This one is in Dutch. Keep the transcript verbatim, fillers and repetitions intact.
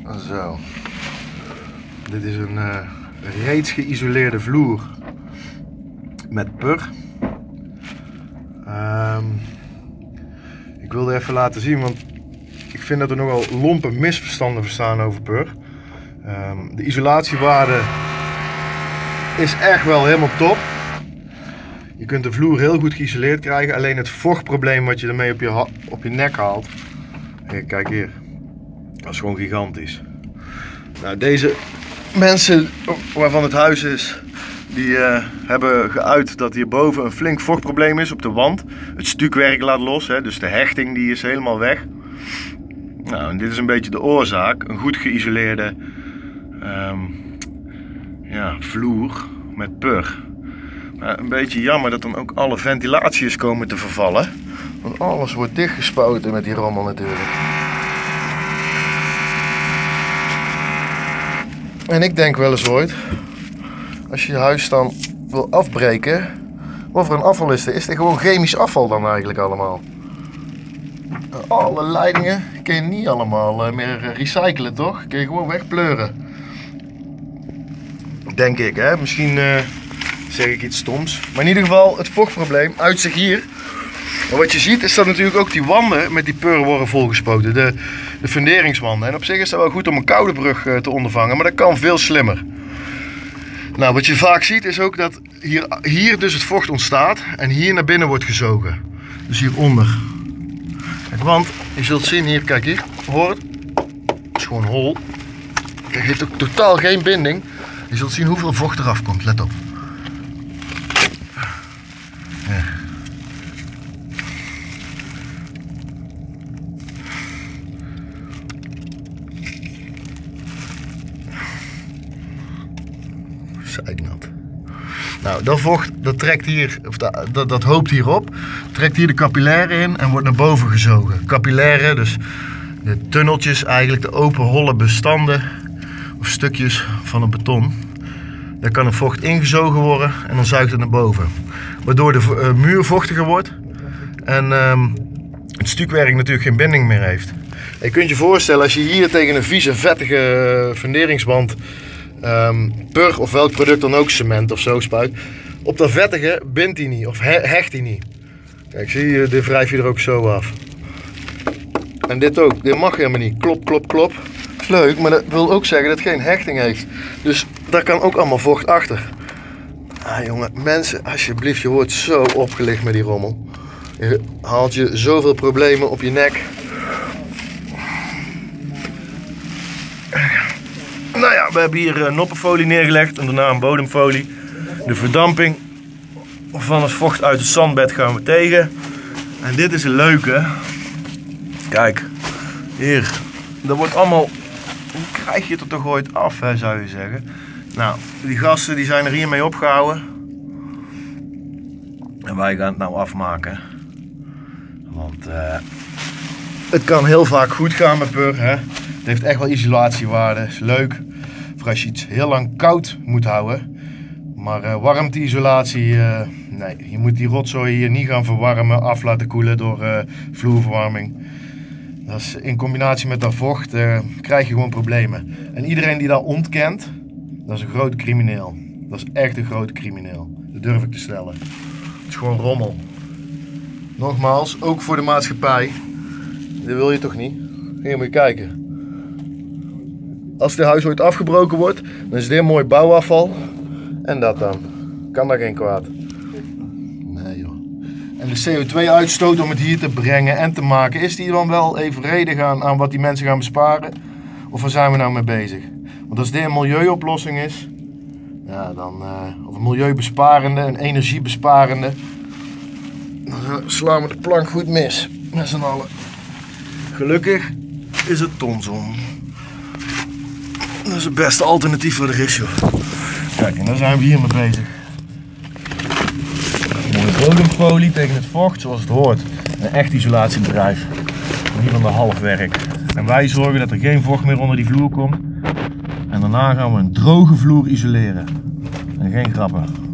Zo. Dit is een uh, reeds geïsoleerde vloer met pur. Um, ik wilde even laten zien, want ik vind dat er nogal lompe misverstanden bestaan over pur. Um, de isolatiewaarde is echt wel helemaal top. Je kunt de vloer heel goed geïsoleerd krijgen, alleen het vochtprobleem wat je ermee op je, op je nek haalt. Hey, kijk hier, dat is gewoon gigantisch. Nou, deze mensen waarvan het huis is, die uh, hebben geuit dat hierboven een flink vochtprobleem is op de wand. Het stukwerk laat los, hè, dus de hechting die is helemaal weg. Nou, en dit is een beetje de oorzaak. Een goed geïsoleerde um, ja, vloer met pur. Maar een beetje jammer dat dan ook alle ventilatie is komen te vervallen. Want alles wordt dichtgespoten met die rommel natuurlijk. En ik denk wel eens ooit, als je je huis dan wil afbreken, of er een afval is, is het gewoon chemisch afval dan eigenlijk allemaal. Alle leidingen kun je niet allemaal meer recyclen, toch? Kun je gewoon wegpleuren. Denk ik, hè? Misschien uh, zeg ik iets stoms. Maar in ieder geval, het vochtprobleem uit zich hier. En wat je ziet is dat natuurlijk ook die wanden met die pur worden volgespoten. De, de funderingswanden. En op zich is dat wel goed om een koude brug uh, te ondervangen, maar dat kan veel slimmer. Nou, wat je vaak ziet is ook dat hier, hier dus het vocht ontstaat en hier naar binnen wordt gezogen. Dus hieronder. Kijk, want je zult zien hier, kijk hier, hoor het? Het is gewoon hol. Kijk, het heeft ook totaal geen binding. Je zult zien hoeveel vocht eraf komt, let op. Ja. Zeiknat. Nou, dat vocht, dat trekt hier, of dat, dat, dat hoopt hierop, trekt hier de capillaire in en wordt naar boven gezogen. Capillaire, dus de tunneltjes, eigenlijk de open holle bestanden of stukjes van het beton. Daar kan het vocht ingezogen worden en dan zuigt het naar boven. Waardoor de uh, muur vochtiger wordt en um, het stukwerk natuurlijk geen binding meer heeft. Je kunt je voorstellen als je hier tegen een vieze, vettige funderingswand Um, pur of welk product dan ook, cement of zo spuit, op dat vettige bindt hij niet of he hecht hij niet. Kijk, zie je, dit wrijf je er ook zo af. En dit ook, dit mag helemaal niet. Klop, klop, klop. Dat is leuk, maar dat wil ook zeggen dat het geen hechting heeft. Dus daar kan ook allemaal vocht achter. Ah jongen, mensen, alsjeblieft, je wordt zo opgelicht met die rommel. Je haalt je zoveel problemen op je nek. Nou ja, we hebben hier noppenfolie neergelegd en daarna een bodemfolie. De verdamping van het vocht uit het zandbed gaan we tegen. En dit is een leuke. Kijk, hier. Dat wordt allemaal... Hoe krijg je het er toch ooit af, hè, zou je zeggen. Nou, die gasten die zijn er hiermee opgehouden. En wij gaan het nou afmaken. Want uh, het kan heel vaak goed gaan met pur, hè. Het heeft echt wel isolatiewaarde, is leuk voor als je iets heel lang koud moet houden. Maar uh, warmteisolatie, uh, nee, je moet die rotzooi hier niet gaan verwarmen, af laten koelen door uh, vloerverwarming. Dat is, in combinatie met dat vocht uh, krijg je gewoon problemen. En iedereen die dat ontkent, dat is een grote crimineel. Dat is echt een grote crimineel, dat durf ik te stellen. Het is gewoon rommel. Nogmaals, ook voor de maatschappij, dat wil je toch niet? Hier moet je kijken. Als dit huis ooit afgebroken wordt, dan is dit mooi bouwafval. En dat dan. Kan daar geen kwaad. Nee joh. En de C O twee uitstoot om het hier te brengen en te maken, is die dan wel evenredig aan, aan wat die mensen gaan besparen? Of waar zijn we nou mee bezig? Want als dit een milieuoplossing is, ja, dan, uh, of een milieubesparende, een energiebesparende, dan slaan we de plank goed mis. Met z'n allen. Gelukkig is het tonzon. Dat is het beste alternatief wat er is, joh. Kijk, en daar zijn we hier mee bezig. Mooie bodemfolie tegen het vocht, zoals het hoort. Een echt isolatiebedrijf. Hier van de halfwerk. En wij zorgen dat er geen vocht meer onder die vloer komt. En daarna gaan we een droge vloer isoleren. En geen grappen.